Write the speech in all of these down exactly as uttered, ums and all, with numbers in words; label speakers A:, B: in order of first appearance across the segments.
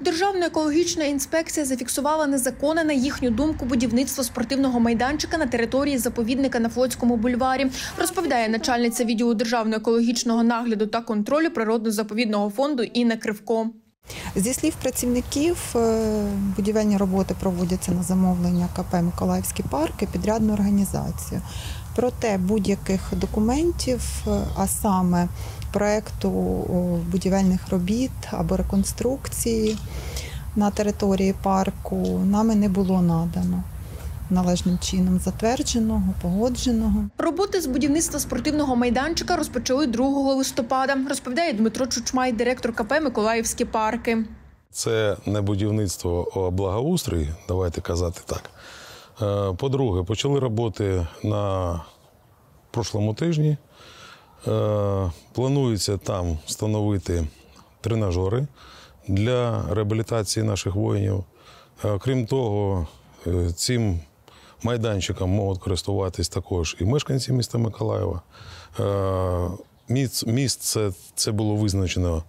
A: Державна екологічна інспекція зафіксувала незаконне, на їхню думку, будівництво спортивного майданчика на території заповідника на Флотському бульварі, розповідає начальниця відділу Державного екологічного нагляду та контролю природно-заповідного фонду Інна Кривко.
B: Зі слів працівників, будівельні роботи проводяться на замовлення ка пе «Миколаївські парки» підрядну організацію. Проте будь-яких документів, а саме проєкту будівельних робіт або реконструкції на території парку нами не було надано належним чином затвердженого, погодженого.
A: Роботи з будівництва спортивного майданчика розпочали другого листопада, розповідає Дмитро Чучмай, директор ка пе «Миколаївські парки».
C: Це не будівництво, а благоустрій, давайте казати так. По-друге, почали роботи на прошлому тижні. Планується там встановити тренажери для реабілітації наших воїнів. Крім того, цим майданчиком можуть користуватись також і мешканці міста Миколаєва. Місце це було визначено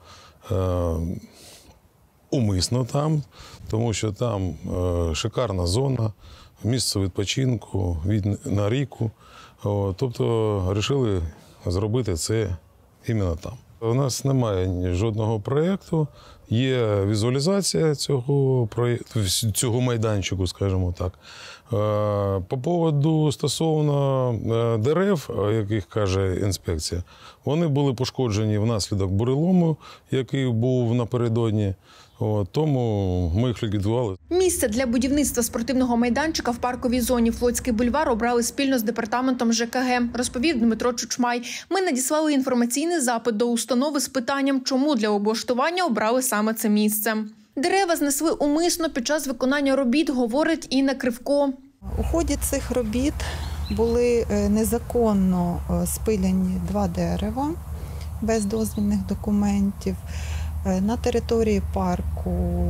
C: умисно там, тому що там шикарна зона, місце відпочинку, від на ріку. Тобто вирішили зробити це іменно там. У нас немає жодного проєкту, є візуалізація цього проєкту, цього майданчику, скажімо так. По поводу стосовно дерев, яких каже інспекція, вони були пошкоджені внаслідок бурелому, який був напередодні. Тому ми їх ліквідували.
A: Місце для будівництва спортивного майданчика в парковій зоні Флотський бульвар обрали спільно з департаментом же ка ге, розповів Дмитро Чучмай. Ми надіслали інформаційний запит до установи з питанням, чому для облаштування обрали саме це місце. Дерева знесли умисно під час виконання робіт, говорить Інна Кривко.
B: У ході цих робіт були незаконно спиляні два дерева без дозвільних документів. На території парку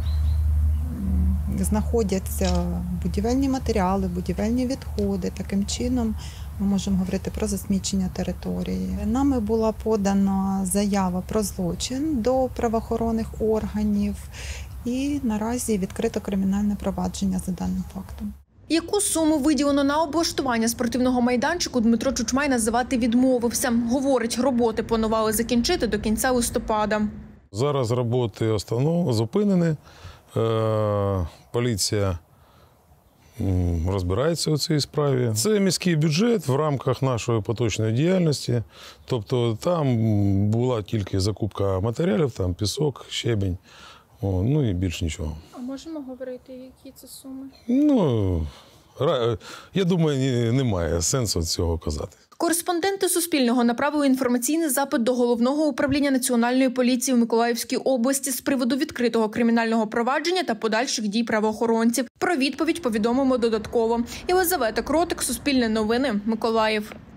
B: знаходяться будівельні матеріали, будівельні відходи. Таким чином ми можемо говорити про засмічення території. Нами була подана заява про злочин до правоохоронних органів і наразі відкрито кримінальне провадження за даним фактом.
A: Яку суму виділено на облаштування спортивного майданчику, Дмитро Чучмай називати відмовився. Говорить, роботи планували закінчити до кінця листопада.
C: Зараз роботи останов... зупинені. Поліція розбирається у цій справі. Це міський бюджет в рамках нашої поточної діяльності. Тобто там була тільки закупка матеріалів, там пісок, щебінь, о, ну і більш нічого.
A: А можемо говорити, які це суми?
C: Ну, я думаю, немає сенсу цього казати.
A: Кореспонденти Суспільного направили інформаційний запит до Головного управління Національної поліції в Миколаївській області з приводу відкритого кримінального провадження та подальших дій правоохоронців. Про відповідь повідомимо додатково. Єлизавета Кротик, Суспільне новини, Миколаїв.